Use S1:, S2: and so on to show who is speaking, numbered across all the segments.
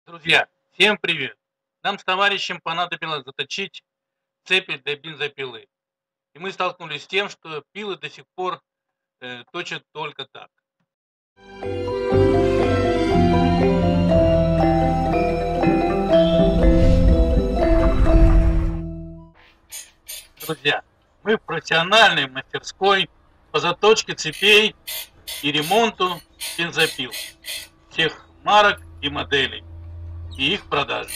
S1: Друзья, всем привет! Нам с товарищем понадобилось заточить цепи для бензопилы. И мы столкнулись с тем, что пилы до сих пор точат только так. Друзья, мы в профессиональной мастерской по заточке цепей и ремонту бензопил всех марок и моделей и их продажи.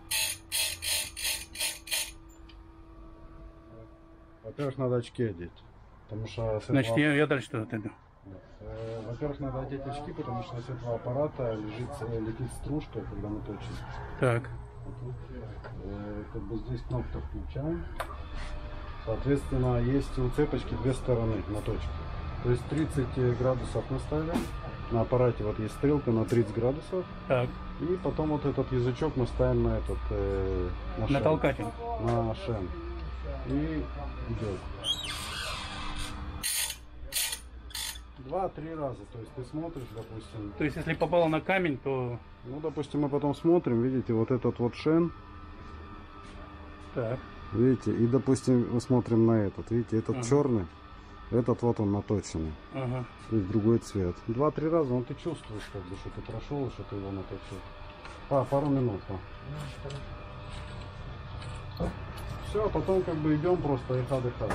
S2: Во-первых, надо очки одеть, потому что...
S3: Значит, я дальше что отойду.
S2: Во-первых, надо одеть очки, потому что с этого аппарата летит стружка, когда мы точим.
S3: Так.
S2: Как бы здесь кнопка включаем. Соответственно, есть у цепочки две стороны на точке. То есть 30 градусов мы ставим. На аппарате вот есть стрелка на 30 градусов.
S3: Так.
S2: И потом вот этот язычок мы ставим на этот...
S3: на толкатель.
S2: На шен. И идет. 2-3 раза, то есть ты смотришь, допустим.
S3: То есть если попало на камень, то...
S2: Ну, допустим, мы потом смотрим, видите, вот этот вот шен.
S3: Так.
S2: Видите, и, допустим, мы смотрим на этот, видите, этот черный, этот вот он наточенный.
S3: Ага.
S2: То есть другой цвет. 2-3 раза, ну ты чувствуешь, как бы, что ты прошел, что ты его наточил. Пару минут. Все, а потом как бы идем просто их отдыхать.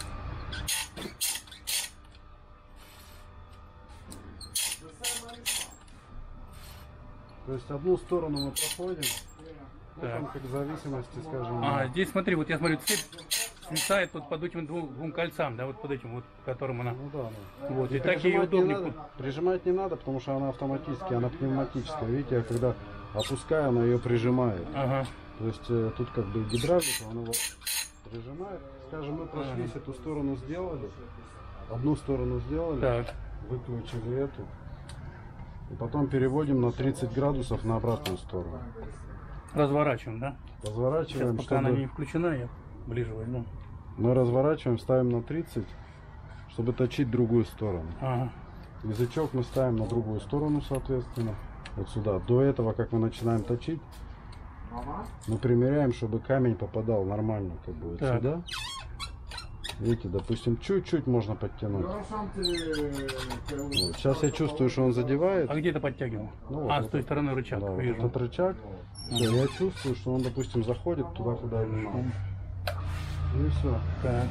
S2: То есть одну сторону мы проходим, ну, там как в зависимости, скажем.
S3: Здесь смотри, вот я смотрю, цепь свисает вот под этим двум кольцам, да, вот под этим вот, которым она.
S2: Ну да, да.
S3: Вот, и так ей удобнее.
S2: Прижимать не надо, потому что она автоматически, она пневматическая. Видите, я когда опускаю, она ее прижимает.
S3: Ага.
S2: То есть тут как бы гидравлика, она его прижимает. Скажем, мы прошлись, эту сторону сделали, одну сторону сделали,
S3: так.
S2: Выключили эту. И потом переводим на 30 градусов на обратную сторону.
S3: Разворачиваем, да?
S2: Разворачиваем.
S3: Сейчас, пока она не включена, я ближе возьму.
S2: Мы разворачиваем, ставим на 30, чтобы точить другую сторону.
S3: Ага.
S2: Язычок мы ставим на другую сторону, соответственно. Вот сюда. До этого, как мы начинаем точить, мы примеряем, чтобы камень попадал нормально, как бы вот сюда. Видите, допустим, чуть-чуть можно подтянуть. Вот. Сейчас я чувствую, что он задевает.
S3: А где ты подтягивал?
S2: Ну, вот,
S3: с той стороны рычаг.
S2: Да,
S3: вижу.
S2: вот этот рычаг. Все, я чувствую, что он, допустим, заходит туда, куда ему надо. И все.
S3: Так.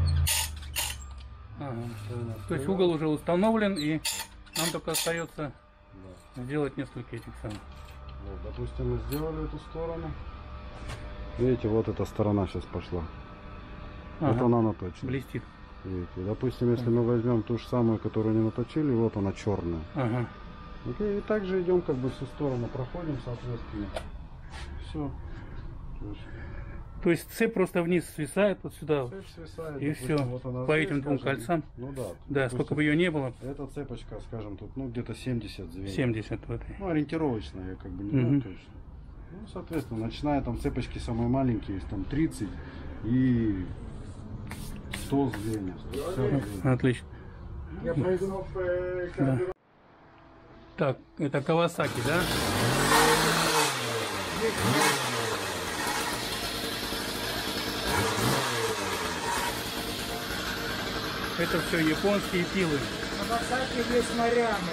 S3: Ага. То есть угол уже установлен, и нам только остается сделать несколько этих самых.
S2: Вот, допустим, мы сделали эту сторону. Видите, вот эта сторона сейчас пошла. Вот она наточена.
S3: Блестит.
S2: Видите, допустим, если мы возьмем ту же самую, которую не наточили, вот она черная.
S3: Ага.
S2: Окей, и также идем как бы всю сторону проходим, соответственно. Все.
S3: То есть цепь просто вниз свисает вот сюда.
S2: Цепь свисает,
S3: и
S2: допустим,
S3: все.
S2: Вот она
S3: по
S2: здесь,
S3: этим двум
S2: скажем,
S3: кольцам.
S2: Ну да.
S3: Да,
S2: допустим,
S3: сколько бы ее не было.
S2: Эта цепочка, скажем, тут ну где-то 70 звеньев.
S3: 70 в этой.
S2: Ну, ориентировочная, я как бы не знаю точно. Ну, соответственно, начиная там цепочки самые маленькие, есть там 30 и 100 звеньев. 150 звеньев.
S3: Отлично. Да. Так, это Кавасаки, да? Это все японские пилы.
S4: Кавасаки есть морями.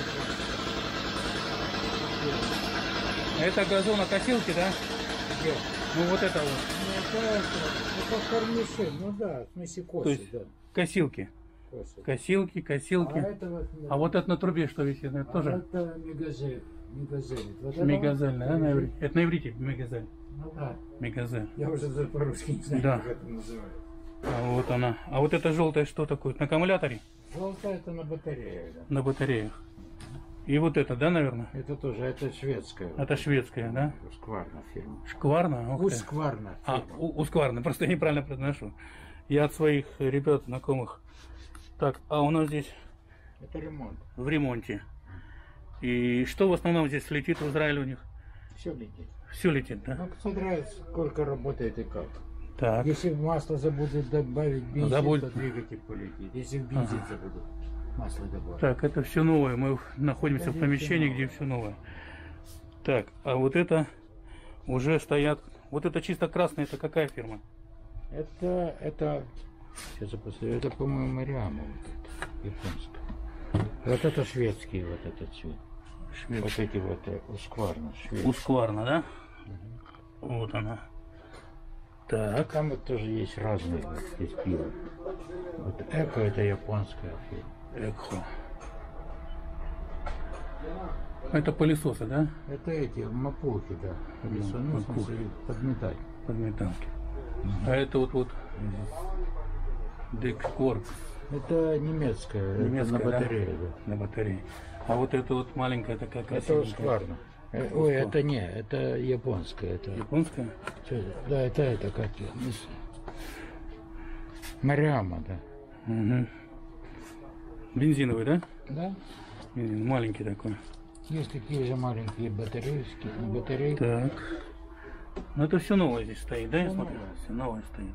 S3: Это газонокосилки, да?
S4: Где?
S3: Ну вот это вот.
S4: Ну это кормиши, ну да, в смысле косы,
S3: То есть
S4: да.
S3: Косилки.
S4: Косы.
S3: Косилки. А вот это на трубе что висит? Это тоже?
S4: Это мегазель.
S3: Мегазель, да, на иврите? Это на иврите мегазель.
S4: Ну да.
S3: Мегазель.
S4: Я уже по-русски не знаю,
S3: Да.
S4: как это называют.
S3: А вот она. А вот это желтое что такое? На аккумуляторе?
S4: Желтая это на батарее, да.
S3: На батареях. И вот это, да, наверное?
S4: Это тоже, это шведская.
S3: Это шведская, да?
S4: Ускварна фирма.
S3: Шкварна?
S4: Ускварна фирма.
S3: Ускварна, просто я неправильно произношу. Я от своих ребят, знакомых. Так, а у нас здесь
S4: Это ремонт.
S3: в ремонте. И что в основном здесь летит в Израиле у них?
S4: Все летит.
S3: Все летит, да?
S4: Ну, смотря сколько работает и как.
S3: Так.
S4: Если в масло забудут добавить бензин,
S3: Забудь.
S4: то двигатель полетит. Если в бензин забудут масло добавить.
S3: Так, это все новое. Мы находимся в помещении, где все новое. Так, а вот это уже стоят. Вот это чисто красное, это какая фирма?
S4: Это, сейчас я посмотрю, это, по-моему, Мариама, вот это, японская. Вот это шведский, вот этот цвет. Вот эти вот Ускварна, шведский.
S3: Ускварна, да? Вот она. Так.
S4: Там вот тоже есть разные, вот здесь пиво. Вот Эко это японская фирма.
S3: Экхо. Это пылесосы, да?
S4: Это эти мапулки, да. Пылесос, ну, в смысле, подметать.
S3: Подметалки. А это вот Деккорп.
S4: Это немецкая, это на батарее, да?
S3: На батарее. А вот это вот маленькая такая
S4: Это
S3: красивая.
S4: Ускварна. Ой, это не, это японская. Это...
S3: Японская?
S4: Да, это как Мариама, да.
S3: Угу. Бензиновый, да?
S4: Да.
S3: Бензин, маленький такой.
S4: Есть такие же маленькие батареи.
S3: Так. Ну это все новое здесь стоит, да, я смотрю? Все новое стоит.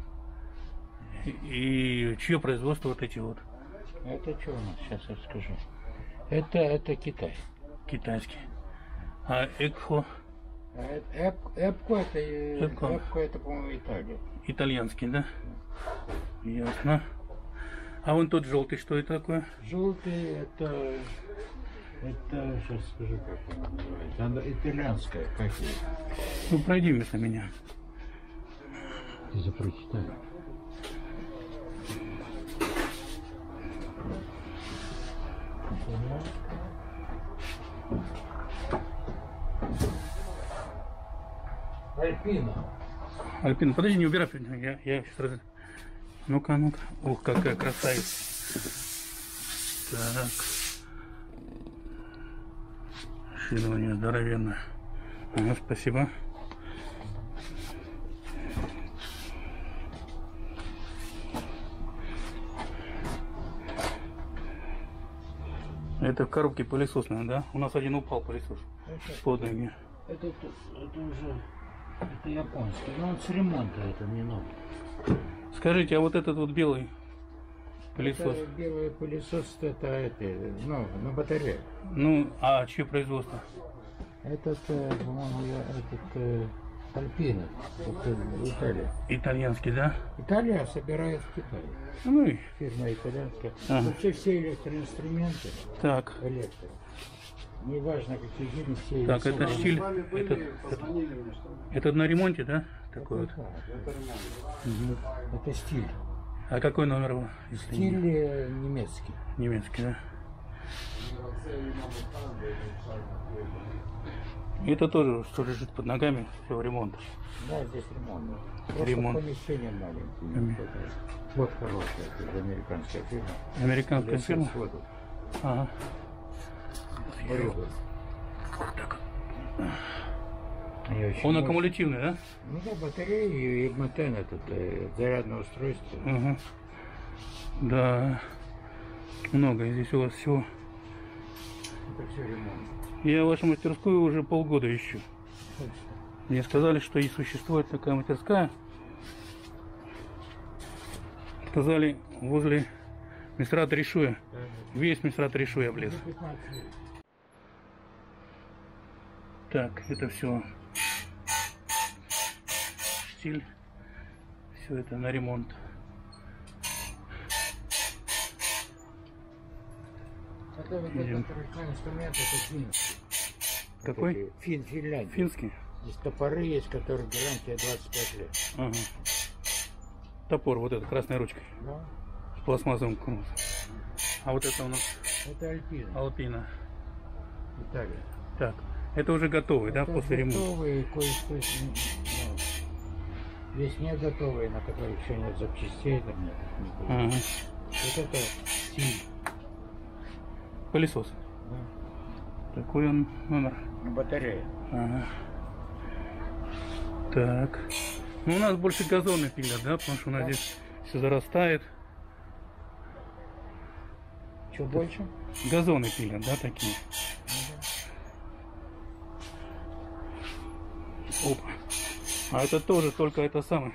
S3: И чье производство вот эти вот?
S4: Это что у нас? Сейчас я скажу. Это Китай.
S3: Китайский. А Экхо?
S4: Эпко это, по-моему, Италия.
S3: Итальянский, да? Ясно. А вон тот желтый, что это такое?
S4: Желтый это сейчас скажу, как он называется. Она итальянская, как ее?
S3: Ну пройди вместо меня.
S4: Ты запрочитай. Альпина.
S3: Альпина, подожди, не убирай. Я сейчас раз... Ну-ка, ну-ка. Ух, какая красавица. Так. Шилование здоровенное. Ага, спасибо. Это в коробке пылесос, наверное, да? У нас один упал пылесос под ноги.
S4: Это уже это японский, но он с ремонта, это не новый.
S3: Скажите, а вот этот вот белый пылесос?
S4: Это белый пылесос, это ну, на батарее.
S3: Ну, а чье производство?
S4: Этот, по-моему, Альпина, это Италия.
S3: Итальянский, да?
S4: Италия собирает в Китае.
S3: Ну и
S4: Фирма итальянская.
S3: Ага.
S4: Вообще все электроинструменты,
S3: так.
S4: электро. Неважно, какие виды, все
S3: Так, это
S4: собраны.
S3: стиль. Это на ремонте, да? Такой вот.
S4: Это стиль.
S3: А какой номер его? если
S4: Стиль
S3: не-
S4: немецкий.
S3: Немецкий, да? Это тоже, что лежит под ногами, все в ремонт.
S4: Да, здесь ремонт. Просто
S3: Ремонт.
S4: помещение маленькое. Вот хорошая, это американская фирма.
S3: Американская фирма?
S4: Вот.
S3: Ага.
S4: Вот
S3: Так.
S4: Они очень
S3: Он
S4: мощные.
S3: аккумулятивный, да?
S4: Ну да, батареи и мотен, это зарядное устройство.
S3: Угу. Да. Много здесь у вас всего.
S4: Это все ремонт.
S3: Я вашу мастерскую уже полгода ищу. Мне сказали, что и существует такая мастерская. Сказали, возле Мисрата Ришуя. Весь Мисрат Ришуя облез. Так, это все стиль. Все это на ремонт.
S4: Это вот этот ручной инструмент, это финский.
S3: Какой?
S4: Финляндия.
S3: Финский?
S4: Здесь топоры есть, которые гарантия 25 лет.
S3: Ага. Топор, вот это, красной ручкой.
S4: Да.
S3: С пластмассовым корпусом. А вот это у нас
S4: Это Альпина,
S3: Алпина.
S4: Италия.
S3: Так, это уже готовый, да,
S4: Это
S3: после ремонта?
S4: готовые, кое-что здесь не готовые, на которых еще нет запчастей, там нет.
S3: Ага.
S4: Вот это стиль.
S3: Пылесос.
S4: Да.
S3: Такой он номер.
S4: Батарея.
S3: Ага. Так. Ну, у нас больше газоны пилят, да, потому что у нас здесь все зарастает.
S4: Что больше?
S3: Газоны пилят, да, такие. Опа. А это тоже только это самое.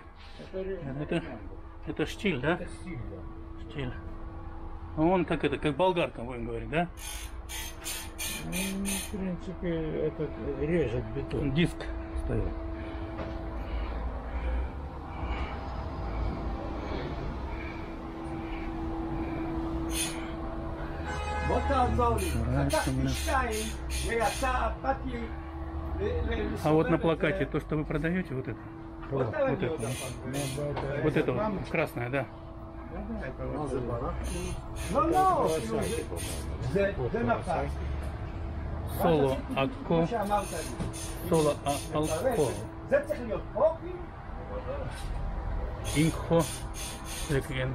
S3: Это штиль, да?
S4: Это стиль, да.
S3: Штиль. А он как это, как болгарка, будем говорить, да?
S4: В принципе, этот режет бетон.
S3: Диск стоял. А вот на плакате то, что вы продаете, вот это. Вот это. Вот это вот, красное, да. Соло Акко. Соло Алко. Инхо. Лекген.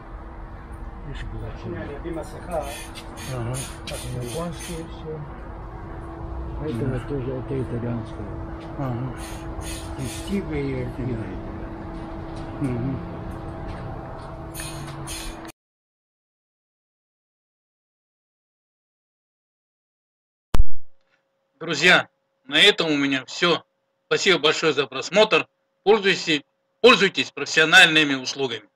S3: Ага.
S4: Японские все. Это вот тоже, это итальянское.
S3: Ага.
S4: И стига, и альпина.
S3: Угу.
S1: Друзья, на этом у меня все. Спасибо большое за просмотр. Пользуйтесь профессиональными услугами.